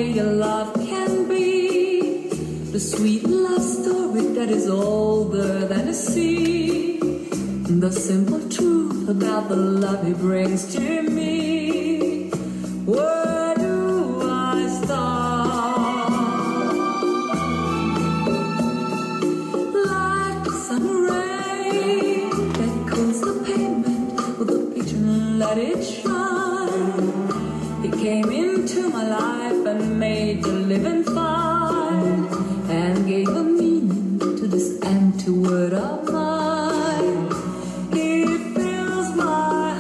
way your love can be, the sweet love story that is older than the sea, the simple truth about the love he brings to me. Where do I start? Like summer rain that cools the pavement with a picture and let it shine. He came into my life and made the living fine, and gave a meaning to this empty word of mine. He fills my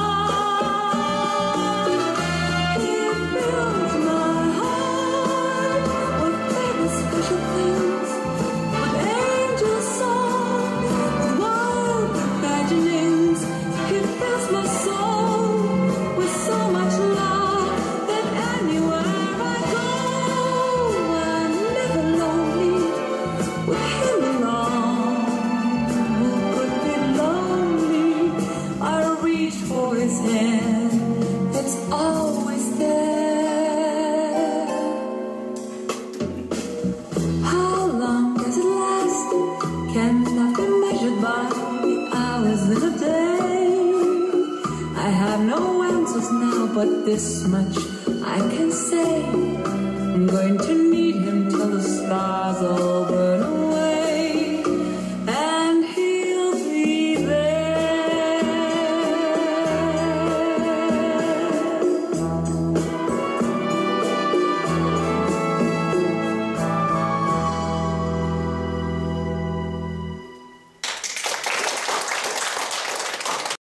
heart, he fills my heart with very special things, with angel songs, with wild imaginings. He fills my soul with so much love that anywhere I go, I'm never lonely with him along. Who could be lonely? I reach for his hand, it's always there. How long does it last? Cannot be measured by the hours in a day. I have no answers now, but this much I can say. I'm going to need him till the stars all